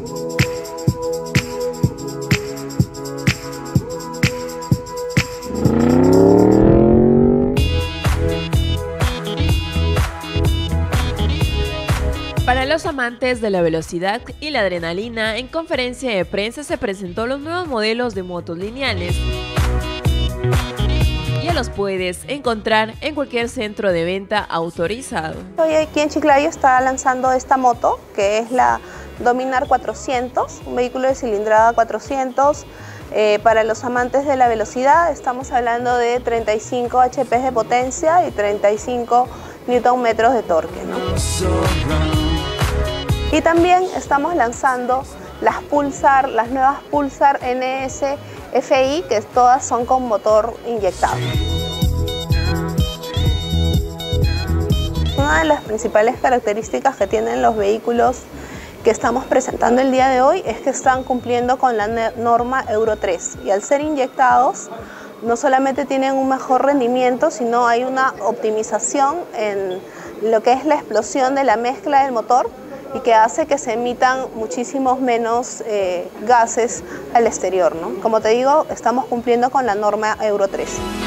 Para los amantes de la velocidad y la adrenalina, en conferencia de prensa se presentó los nuevos modelos de motos lineales. Ya los puedes encontrar en cualquier centro de venta autorizado. Hoy aquí en Chiclayo está lanzando esta moto, que es la Dominar 400, un vehículo de cilindrada 400. Para los amantes de la velocidad estamos hablando de 35 HP de potencia y 35 Nm de torque, ¿no? Y también estamos lanzando las nuevas Pulsar NS FI, que todas son con motor inyectado. Una de las principales características que tienen los vehículos que estamos presentando el día de hoy es que están cumpliendo con la norma Euro 3, y al ser inyectados no solamente tienen un mejor rendimiento, sino hay una optimización en lo que es la explosión de la mezcla del motor, y que hace que se emitan muchísimos menos gases al exterior, ¿no? Como te digo, estamos cumpliendo con la norma Euro 3.